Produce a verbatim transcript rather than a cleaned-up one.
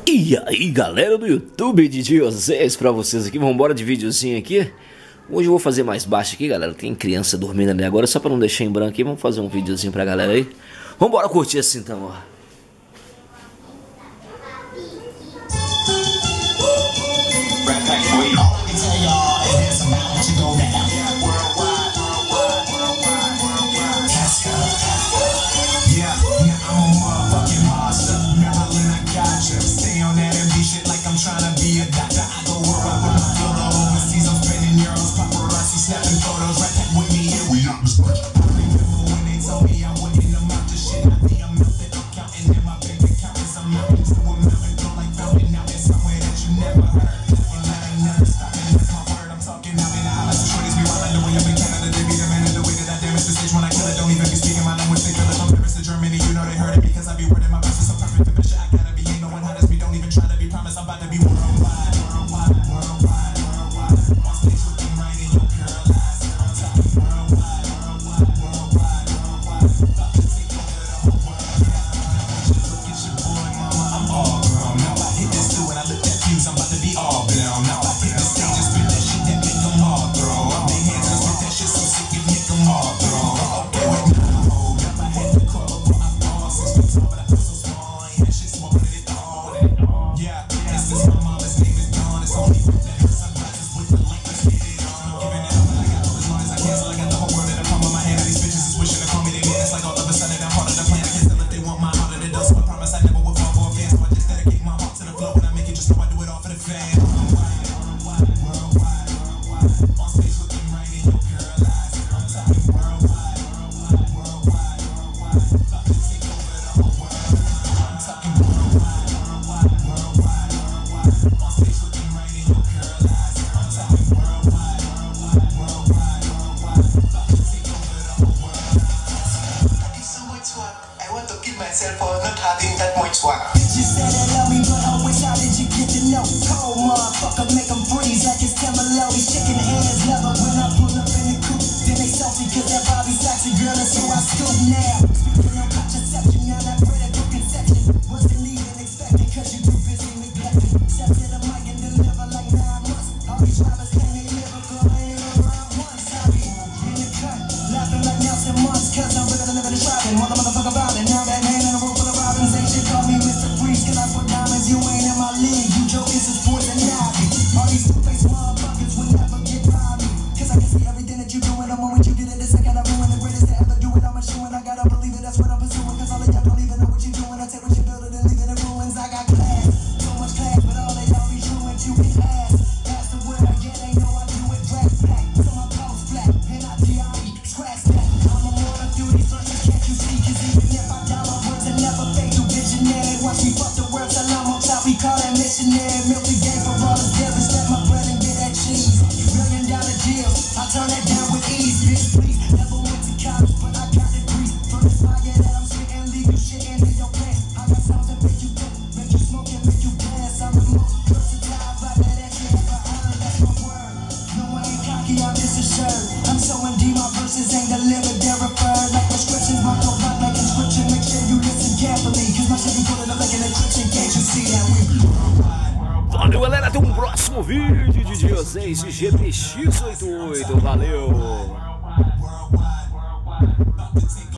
E aí galera do YouTube, D J Osés pra vocês aqui, vambora de videozinho aqui. Hoje eu vou fazer mais baixo aqui, galera, tem criança dormindo ali agora, só pra não deixar em branco aqui, vamos fazer um videozinho pra galera aí. Vambora curtir assim então, ó. Valeu galera, até um próximo vídeo de D J Osés de G P X oitenta e oito, valeu!